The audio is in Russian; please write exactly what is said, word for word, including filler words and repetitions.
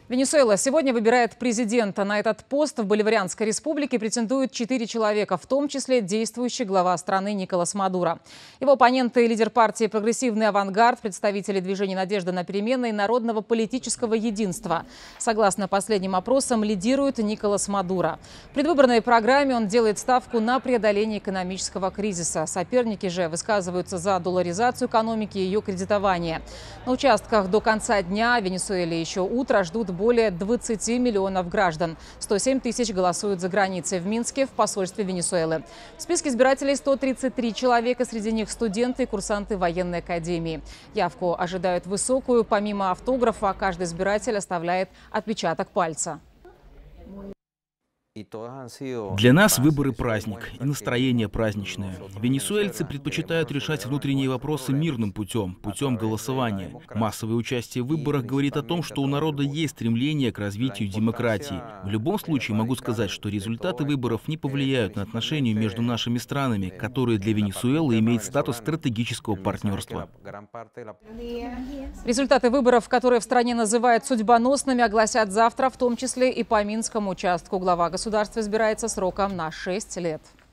Венесуэла сегодня выбирает президента. На этот пост в Боливарианской республике претендуют четыре человека, в том числе действующий глава страны Николас Мадуро. Его оппоненты – лидер партии «Прогрессивный авангард», представители движения «Надежда на перемены» и Народного политического единства. Согласно последним опросам, лидирует Николас Мадуро. В предвыборной программе он делает ставку на преодоление экономического кризиса. Соперники же высказываются за долларизацию экономики и ее кредитование. На участках до конца дня в Венесуэле еще утро ждут более двадцати миллионов граждан. сто семь тысяч голосуют за границей в Минске в посольстве Венесуэлы. В списке избирателей сто тридцать три человека, среди них студенты и курсанты военной академии. Явку ожидают высокую. Помимо автографа, каждый избиратель оставляет отпечаток пальца. Для нас выборы – праздник, и настроение праздничное. Венесуэльцы предпочитают решать внутренние вопросы мирным путем, путем голосования. Массовое участие в выборах говорит о том, что у народа есть стремление к развитию демократии. В любом случае могу сказать, что результаты выборов не повлияют на отношения между нашими странами, которые для Венесуэлы имеют статус стратегического партнерства. Результаты выборов, которые в стране называют судьбоносными, огласят завтра, в том числе и по Минскому участку. Глава государства избирается сроком на шесть лет.